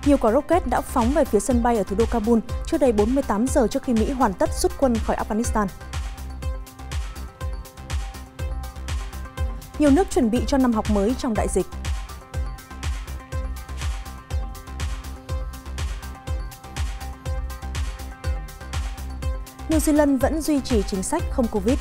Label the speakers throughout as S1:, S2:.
S1: Nhiều quả rocket đã phóng về phía sân bay ở thủ đô Kabul chưa đầy 48 giờ trước khi Mỹ hoàn tất rút quân khỏi Afghanistan. Nhiều nước chuẩn bị cho năm học mới trong đại dịch. New Zealand vẫn duy trì chính sách không Covid.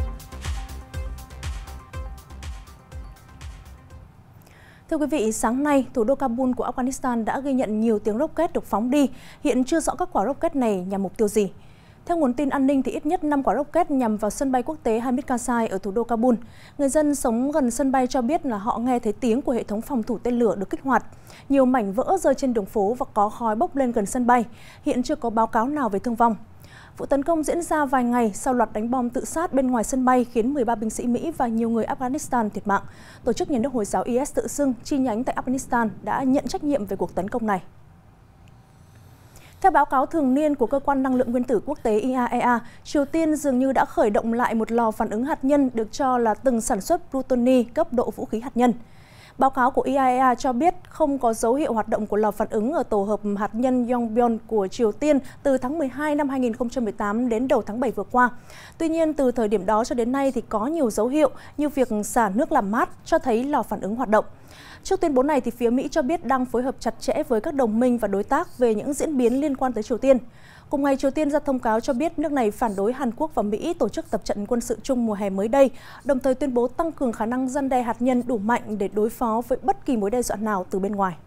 S1: Thưa quý vị, sáng nay, thủ đô Kabul của Afghanistan đã ghi nhận nhiều tiếng rocket được phóng đi. Hiện chưa rõ các quả rocket này nhằm mục tiêu gì. Theo nguồn tin an ninh, thì ít nhất 5 quả rocket nhằm vào sân bay quốc tế Hamid Karzai ở thủ đô Kabul. Người dân sống gần sân bay cho biết là họ nghe thấy tiếng của hệ thống phòng thủ tên lửa được kích hoạt. Nhiều mảnh vỡ rơi trên đường phố và có khói bốc lên gần sân bay. Hiện chưa có báo cáo nào về thương vong. Vụ tấn công diễn ra vài ngày sau loạt đánh bom tự sát bên ngoài sân bay khiến 13 binh sĩ Mỹ và nhiều người Afghanistan thiệt mạng. Tổ chức nhà nước Hồi giáo IS tự xưng chi nhánh tại Afghanistan đã nhận trách nhiệm về cuộc tấn công này. Theo báo cáo thường niên của Cơ quan Năng lượng Nguyên tử Quốc tế IAEA, Triều Tiên dường như đã khởi động lại một lò phản ứng hạt nhân được cho là từng sản xuất plutoni cấp độ vũ khí hạt nhân. Báo cáo của IAEA cho biết không có dấu hiệu hoạt động của lò phản ứng ở tổ hợp hạt nhân Yongbyon của Triều Tiên từ tháng 12 năm 2018 đến đầu tháng 7 vừa qua. Tuy nhiên, từ thời điểm đó cho đến nay thì có nhiều dấu hiệu như việc xả nước làm mát cho thấy lò phản ứng hoạt động. Trước tuyên bố này, thì phía Mỹ cho biết đang phối hợp chặt chẽ với các đồng minh và đối tác về những diễn biến liên quan tới Triều Tiên. Cùng ngày, Triều Tiên ra thông cáo cho biết nước này phản đối Hàn Quốc và Mỹ tổ chức tập trận quân sự chung mùa hè mới đây, đồng thời tuyên bố tăng cường khả năng răn đe hạt nhân đủ mạnh để đối phó với bất kỳ mối đe dọa nào từ bên ngoài.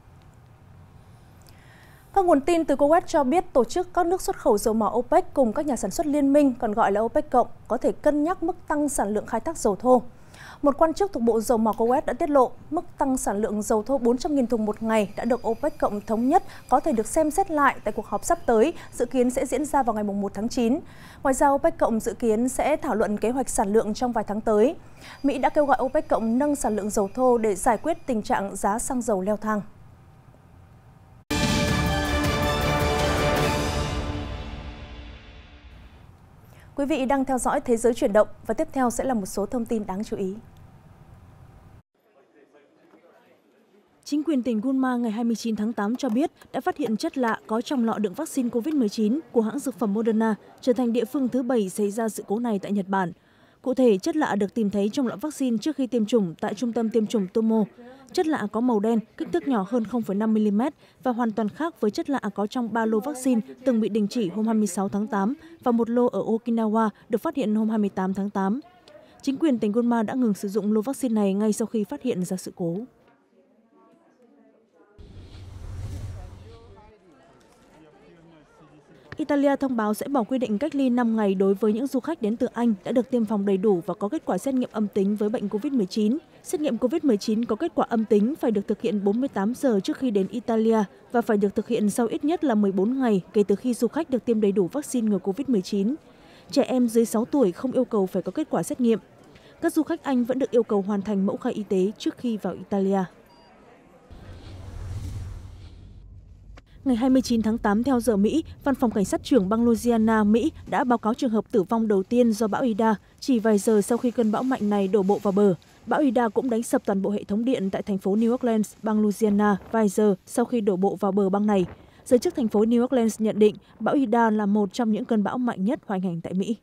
S1: Các nguồn tin từ Kuwait cho biết tổ chức các nước xuất khẩu dầu mỏ OPEC cùng các nhà sản xuất liên minh, còn gọi là OPEC cộng, có thể cân nhắc mức tăng sản lượng khai thác dầu thô. Một quan chức thuộc Bộ Dầu mỏ Kuwait đã tiết lộ mức tăng sản lượng dầu thô 400.000 thùng một ngày đã được OPEC cộng thống nhất có thể được xem xét lại tại cuộc họp sắp tới, dự kiến sẽ diễn ra vào ngày 1 tháng 9. Ngoài ra, OPEC cộng dự kiến sẽ thảo luận kế hoạch sản lượng trong vài tháng tới. Mỹ đã kêu gọi OPEC cộng nâng sản lượng dầu thô để giải quyết tình trạng giá xăng dầu leo thang. Quý vị đang theo dõi Thế giới chuyển động và tiếp theo sẽ là một số thông tin đáng chú ý. Chính quyền tỉnh Gunma ngày 29 tháng 8 cho biết đã phát hiện chất lạ có trong lọ đựng vaccine COVID-19 của hãng dược phẩm Moderna, trở thành địa phương thứ 7 xảy ra sự cố này tại Nhật Bản. Cụ thể, chất lạ được tìm thấy trong lọ vaccine trước khi tiêm chủng tại trung tâm tiêm chủng Tomo. Chất lạ có màu đen, kích thước nhỏ hơn 0,5 mm và hoàn toàn khác với chất lạ có trong 3 lô vaccine từng bị đình chỉ hôm 26 tháng 8 và một lô ở Okinawa được phát hiện hôm 28 tháng 8. Chính quyền tỉnh Gunma đã ngừng sử dụng lô vaccine này ngay sau khi phát hiện ra sự cố. Italia thông báo sẽ bỏ quy định cách ly 5 ngày đối với những du khách đến từ Anh đã được tiêm phòng đầy đủ và có kết quả xét nghiệm âm tính với bệnh COVID-19. Xét nghiệm COVID-19 có kết quả âm tính phải được thực hiện 48 giờ trước khi đến Italia và phải được thực hiện sau ít nhất là 14 ngày kể từ khi du khách được tiêm đầy đủ vaccine ngừa COVID-19. Trẻ em dưới 6 tuổi không yêu cầu phải có kết quả xét nghiệm. Các du khách Anh vẫn được yêu cầu hoàn thành mẫu khai y tế trước khi vào Italia. Ngày 29 tháng 8 theo giờ Mỹ, Văn phòng Cảnh sát trưởng bang Louisiana, Mỹ đã báo cáo trường hợp tử vong đầu tiên do bão Ida chỉ vài giờ sau khi cơn bão mạnh này đổ bộ vào bờ. Bão Ida cũng đánh sập toàn bộ hệ thống điện tại thành phố New Orleans, bang Louisiana vài giờ sau khi đổ bộ vào bờ bang này. Giới chức thành phố New Orleans nhận định bão Ida là một trong những cơn bão mạnh nhất hoành hành tại Mỹ.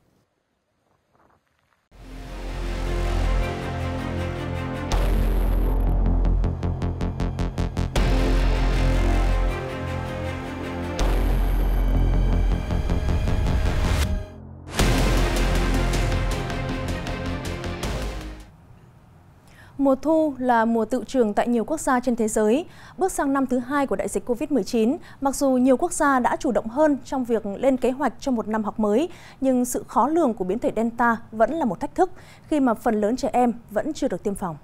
S1: Mùa thu là mùa tựu trường tại nhiều quốc gia trên thế giới. Bước sang năm thứ 2 của đại dịch COVID-19, mặc dù nhiều quốc gia đã chủ động hơn trong việc lên kế hoạch cho một năm học mới, nhưng sự khó lường của biến thể Delta vẫn là một thách thức khi mà phần lớn trẻ em vẫn chưa được tiêm phòng.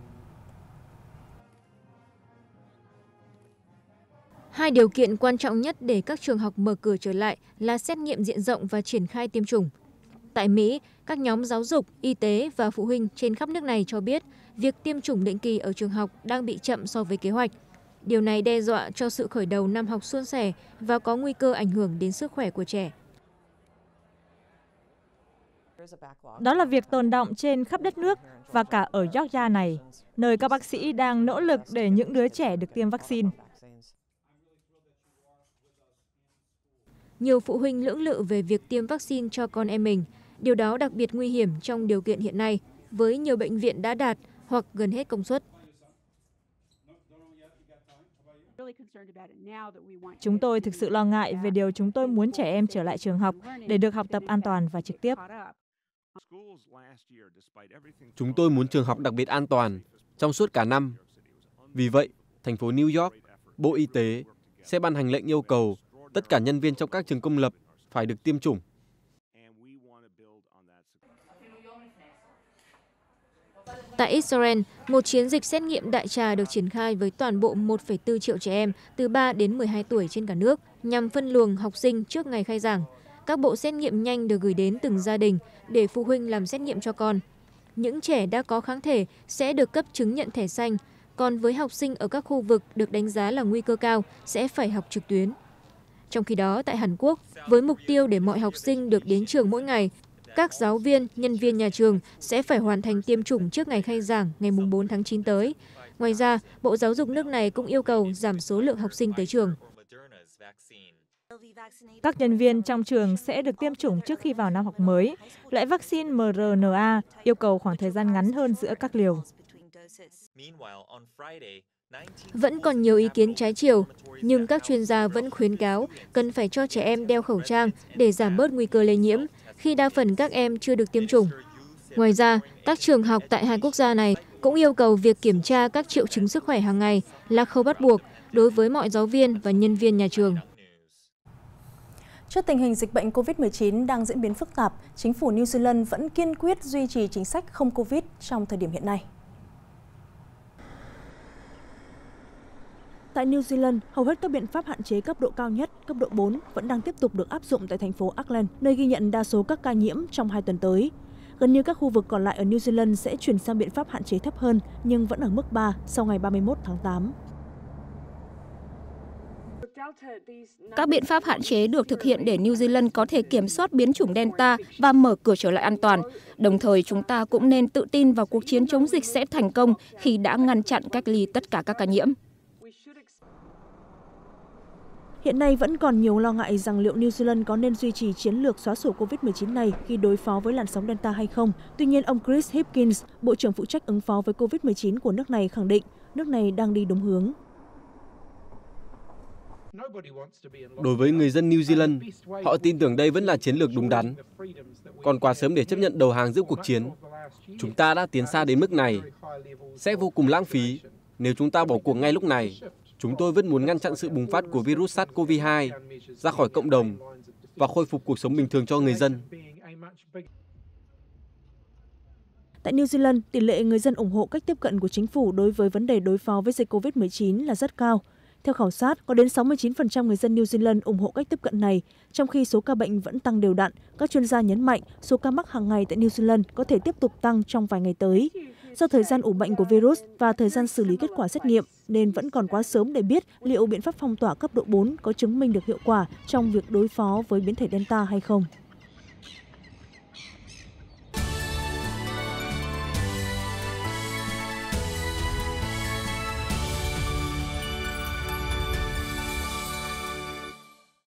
S2: Hai điều kiện quan trọng nhất để các trường học mở cửa trở lại là xét nghiệm diện rộng và triển khai tiêm chủng. Tại Mỹ, các nhóm giáo dục, y tế và phụ huynh trên khắp nước này cho biết việc tiêm chủng định kỳ ở trường học đang bị chậm so với kế hoạch. Điều này đe dọa cho sự khởi đầu năm học suôn sẻ và có nguy cơ ảnh hưởng đến sức khỏe của trẻ.
S3: Đó là việc tồn đọng trên khắp đất nước và cả ở Georgia này, nơi các bác sĩ đang nỗ lực để những đứa trẻ được tiêm vaccine.
S2: nhiều phụ huynh lưỡng lự về việc tiêm vaccine cho con em mình. Điều đó đặc biệt nguy hiểm trong điều kiện hiện nay, với nhiều bệnh viện đã đạt hoặc gần hết công suất.
S3: Chúng tôi thực sự lo ngại về điều chúng tôi muốn trẻ em trở lại trường học để được học tập an toàn và trực tiếp.
S4: Chúng tôi muốn trường học đặc biệt an toàn trong suốt cả năm. Vì vậy, thành phố New York, Bộ Y tế sẽ ban hành lệnh yêu cầu tất cả nhân viên trong các trường công lập phải được tiêm chủng.
S2: Tại Israel, một chiến dịch xét nghiệm đại trà được triển khai với toàn bộ 1,4 triệu trẻ em từ 3 đến 12 tuổi trên cả nước nhằm phân luồng học sinh trước ngày khai giảng. Các bộ xét nghiệm nhanh được gửi đến từng gia đình để phụ huynh làm xét nghiệm cho con. Những trẻ đã có kháng thể sẽ được cấp chứng nhận thẻ xanh, còn với học sinh ở các khu vực được đánh giá là nguy cơ cao sẽ phải học trực tuyến. Trong khi đó, tại Hàn Quốc, với mục tiêu để mọi học sinh được đến trường mỗi ngày, các giáo viên, nhân viên nhà trường sẽ phải hoàn thành tiêm chủng trước ngày khai giảng ngày 4 tháng 9 tới. Ngoài ra, Bộ Giáo dục nước này cũng yêu cầu giảm số lượng học sinh tới trường.
S3: Các nhân viên trong trường sẽ được tiêm chủng trước khi vào năm học mới. Loại vaccine mRNA yêu cầu khoảng thời gian ngắn hơn giữa các liều.
S2: Vẫn còn nhiều ý kiến trái chiều, nhưng các chuyên gia vẫn khuyến cáo cần phải cho trẻ em đeo khẩu trang để giảm bớt nguy cơ lây nhiễm, khi đa phần các em chưa được tiêm chủng. Ngoài ra, các trường học tại hai quốc gia này cũng yêu cầu việc kiểm tra các triệu chứng sức khỏe hàng ngày là khâu bắt buộc đối với mọi giáo viên và nhân viên nhà trường.
S1: Trước tình hình dịch bệnh COVID-19 đang diễn biến phức tạp, chính phủ New Zealand vẫn kiên quyết duy trì chính sách không Covid trong thời điểm hiện nay. Tại New Zealand, hầu hết các biện pháp hạn chế cấp độ cao nhất, cấp độ 4, vẫn đang tiếp tục được áp dụng tại thành phố Auckland, nơi ghi nhận đa số các ca nhiễm trong 2 tuần tới. Gần như các khu vực còn lại ở New Zealand sẽ chuyển sang biện pháp hạn chế thấp hơn, nhưng vẫn ở mức 3 sau ngày 31 tháng 8.
S5: Các biện pháp hạn chế được thực hiện để New Zealand có thể kiểm soát biến chủng Delta và mở cửa trở lại an toàn. Đồng thời, chúng ta cũng nên tự tin vào cuộc chiến chống dịch sẽ thành công khi đã ngăn chặn cách ly tất cả các ca nhiễm.
S1: Hiện nay vẫn còn nhiều lo ngại rằng liệu New Zealand có nên duy trì chiến lược xóa sổ COVID-19 này khi đối phó với làn sóng Delta hay không. Tuy nhiên, ông Chris Hipkins, Bộ trưởng phụ trách ứng phó với COVID-19 của nước này khẳng định nước này đang đi đúng hướng.
S4: Đối với người dân New Zealand, họ tin tưởng đây vẫn là chiến lược đúng đắn. Còn quá sớm để chấp nhận đầu hàng giữa cuộc chiến. Chúng ta đã tiến xa đến mức này. Sẽ vô cùng lãng phí nếu chúng ta bỏ cuộc ngay lúc này. Chúng tôi vẫn muốn ngăn chặn sự bùng phát của virus SARS-CoV-2 ra khỏi cộng đồng và khôi phục cuộc sống bình thường cho người dân.
S1: Tại New Zealand, tỷ lệ người dân ủng hộ cách tiếp cận của chính phủ đối với vấn đề đối phó với dịch COVID-19 là rất cao. Theo khảo sát, có đến 69% người dân New Zealand ủng hộ cách tiếp cận này, trong khi số ca bệnh vẫn tăng đều đặn. Các chuyên gia nhấn mạnh số ca mắc hàng ngày tại New Zealand có thể tiếp tục tăng trong vài ngày tới. Do thời gian ủ bệnh của virus và thời gian xử lý kết quả xét nghiệm, nên vẫn còn quá sớm để biết liệu biện pháp phong tỏa cấp độ 4 có chứng minh được hiệu quả trong việc đối phó với biến thể Delta hay không.